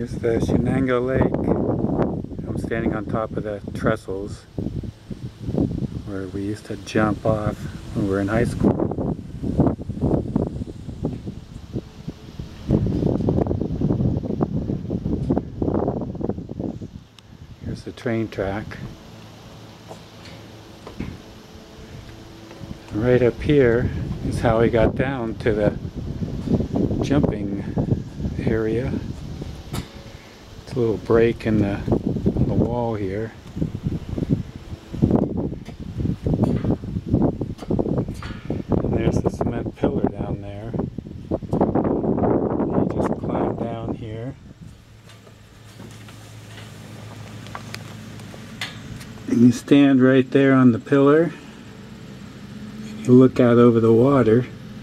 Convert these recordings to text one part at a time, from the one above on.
Here's the Shenango Lake. I'm standing on top of the trestles where we used to jump off when we were in high school. Here's the train track. Right up here is how we got down to the jumping area. It's a little break in the wall here. And there's the cement pillar down there. You just climb down here. And you stand right there on the pillar. You look out over the water.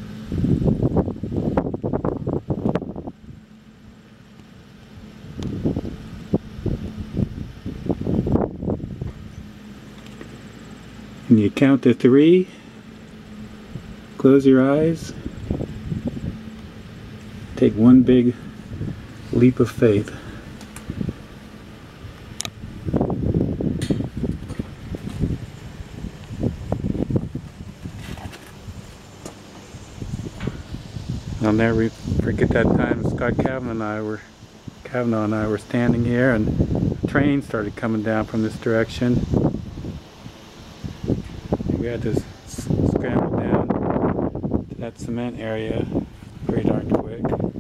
And you count to 3, close your eyes, take one big leap of faith. I'll never forget that time Scott Kavanaugh and I were standing here, and a train started coming down from this direction. We had to scramble down to that cement area pretty darn quick.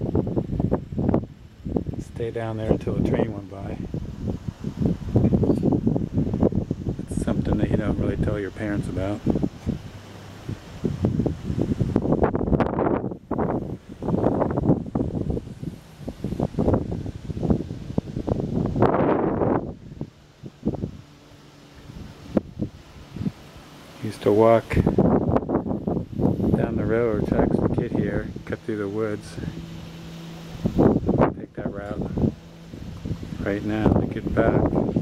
Stay down there until the train went by. It's something that you don't really tell your parents about. Used to walk down the road to actually get here, cut through the woods, take that route right now to get back.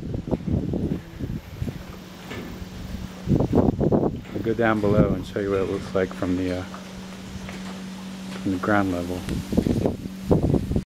I'll go down below and show you what it looks like from the ground level.